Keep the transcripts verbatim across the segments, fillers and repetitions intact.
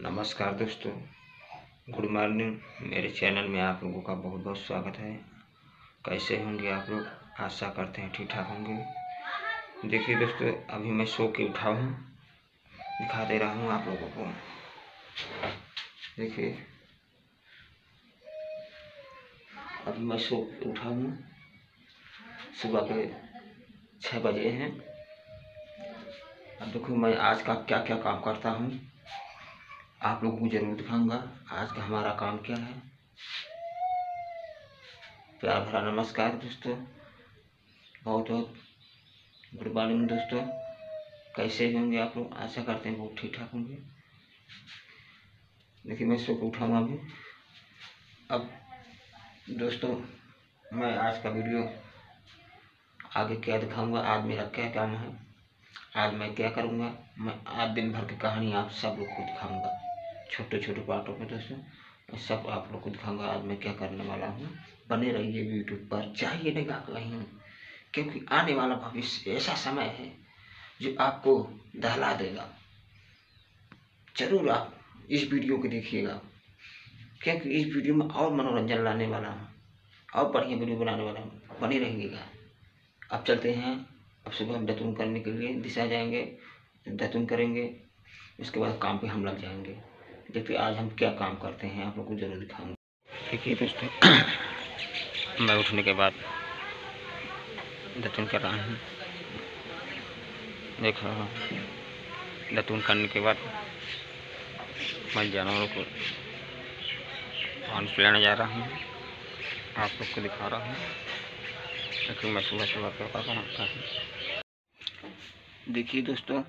नमस्कार दोस्तों, good morning. मेरे चैनल में आप लोगों का बहुत बहुत स्वागत है। कैसे होंगे आप लोग? आशा करते हैं ठीक ठाक होंगे। देखिए दोस्तों, अभी मैं सो के उठा हूँ, दिखा दे रहा हूँ आप लोगों को। देखिए, अभी मैं सो के उठा हूँ, सुबह के छः बजे हैं। अब देखो मैं आज का क्या क्या काम करता हूँ, आप लोगों को जरूर दिखाऊंगा। आज का हमारा काम क्या है। प्यार भरा नमस्कार दोस्तों, बहुत बहुत गुड मॉर्निंग दोस्तों। कैसे होंगे आप लोग? आशा करते हैं बहुत ठीक ठाक होंगे। देखिए मैं सो के उठा हूँ अभी। अब दोस्तों, मैं आज का वीडियो आगे क्या दिखाऊंगा, आज मेरा क्या काम है, आज मैं क्या करूंगा। मैं आज दिन भर की कहानी आप सब लोग को दिखाऊंगा, छोटे छोटे पार्टों में दोस्तों। मैं सब आप लोग को दिखाऊंगा आज मैं क्या करने वाला हूँ। बने रहिए यूट्यूब पर, जाइए नहीं कहीं, क्योंकि आने वाला भविष्य ऐसा समय है जो आपको दहला देगा। जरूर आप इस वीडियो को देखिएगा, क्योंकि इस वीडियो में और मनोरंजन लाने वाला हूँ, और बढ़िया वीडियो बनाने वाला हूँ। बने रहिएगा। अब चलते हैं। अब सुबह हम दातुन करने के लिए दिशा जाएंगे, दातुन करेंगे, उसके बाद काम पे हम लग जाएंगे। देखिए आज हम क्या काम करते हैं, आप लोग को जरूर दिखाऊंगा। देखिए दोस्तों, मैं उठने के बाद दातुन कर रहा हूँ। देख रहा हूँ, दातुन करने के बाद मैं जानवरों को पानी पिलाने जा रहा हूँ, आप लोग को दिखा रहा हूँ। देखिए मैं सुबह सुबह क्या करता हूँ। देखिए दोस्तों,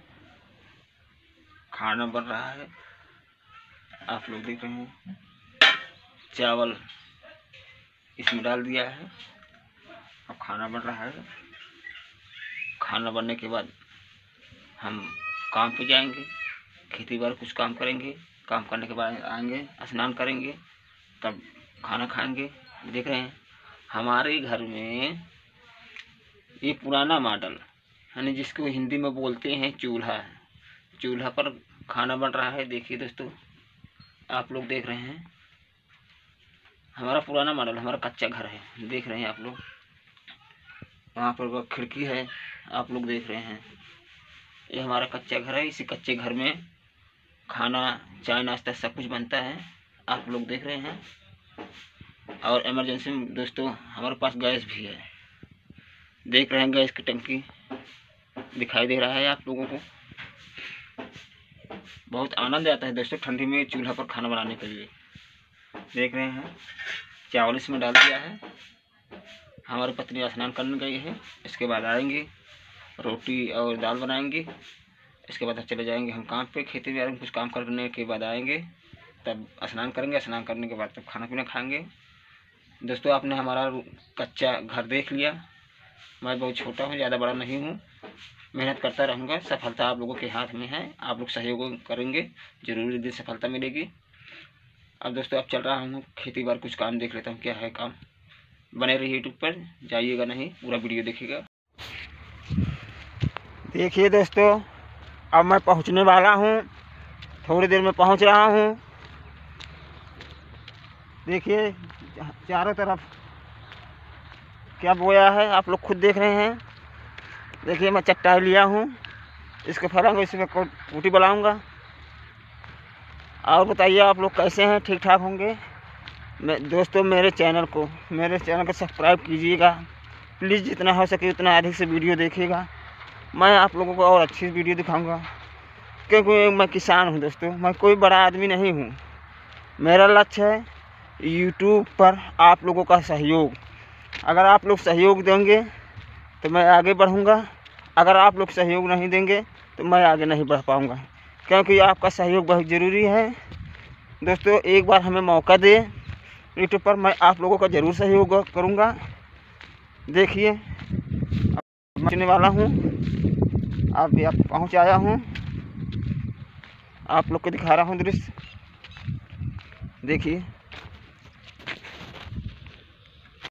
खाना बन रहा है, आप लोग देख रहे हैं। चावल इसमें डाल दिया है, अब खाना बन रहा है। खाना बनने के बाद हम काम पे जाएंगे, खेती बाड़ी कुछ काम करेंगे। काम करने के बाद आएंगे, स्नान करेंगे, तब खाना खाएंगे। देख रहे हैं हमारे घर में ये पुराना मॉडल, यानी जिसको हिंदी में बोलते हैं चूल्हा है। चूल्हा पर खाना बन रहा है। देखिए दोस्तों, आप लोग देख रहे हैं, हमारा पुराना मॉडल, हमारा कच्चा घर है। देख रहे हैं आप लोग, वहाँ पर वो खिड़की है, आप लोग देख रहे हैं। ये हमारा कच्चा घर है। इसी कच्चे घर में खाना, चाय, नाश्ता सब कुछ बनता है, आप लोग देख रहे हैं। और इमरजेंसी में दोस्तों हमारे पास गैस भी है। देख रहे हैं, गैस की टंकी दिखाई दे रहा है आप लोगों को। बहुत आनंद आता है दोस्तों ठंडी में चूल्हा पर खाना बनाने के लिए। देख रहे हैं, चावल इसमें डाल दिया है। हमारी पत्नी स्नान करने गई है, इसके बाद आएंगे, रोटी और दाल बनाएंगे। इसके बाद चले जाएंगे हम काम पे, खेती बाड़ी में कुछ काम करने के बाद आएंगे, तब स्नान करेंगे। स्नान करने के बाद तब खाना पीना खाएंगे। दोस्तों, आपने हमारा कच्चा घर देख लिया। मैं बहुत छोटा हूँ, ज़्यादा बड़ा नहीं हूँ। मेहनत करता रहूँगा, सफलता आप लोगों के हाथ में है। आप लोग सहयोग करेंगे, जरूर दिन सफलता मिलेगी। अब दोस्तों अब चल रहा हूँ खेती बाड़ी कुछ काम देख लेता हूँ क्या है काम। बने रहिए यूट्यूब पर, जाइएगा नहीं, पूरा वीडियो देखिएगा। देखिए दोस्तों, अब मैं पहुँचने वाला हूँ, थोड़ी देर में पहुँच रहा हूँ। देखिए चारों तरफ क्या बोया है, आप लोग खुद देख रहे हैं। देखिए मैं चट्टाई लिया हूँ, इसको फराऊंगा, इसमें कूटी बनाऊंगा। और बताइए आप लोग कैसे हैं, ठीक ठाक होंगे। मैं दोस्तों मेरे चैनल को मेरे चैनल को सब्सक्राइब कीजिएगा प्लीज़, जितना हो सके उतना अधिक से वीडियो देखिएगा। मैं आप लोगों को और अच्छी वीडियो दिखाऊंगा, क्योंकि मैं किसान हूं दोस्तों, मैं कोई बड़ा आदमी नहीं हूं। मेरा लक्ष्य है यूट्यूब पर आप लोगों का सहयोग। अगर आप लोग सहयोग देंगे तो मैं आगे बढ़ूंगा, अगर आप लोग सहयोग नहीं देंगे तो मैं आगे नहीं बढ़ पाऊंगा, क्योंकि आपका सहयोग बहुत ज़रूरी है दोस्तों। एक बार हमें मौका दे यूट्यूब पर, मैं आप लोगों का ज़रूर सहयोग करूंगा। देखिए पहुँचने वाला हूँ, अभी आप पहुँच आया हूँ, आप लोग को दिखा रहा हूँ दृश्य। देखिए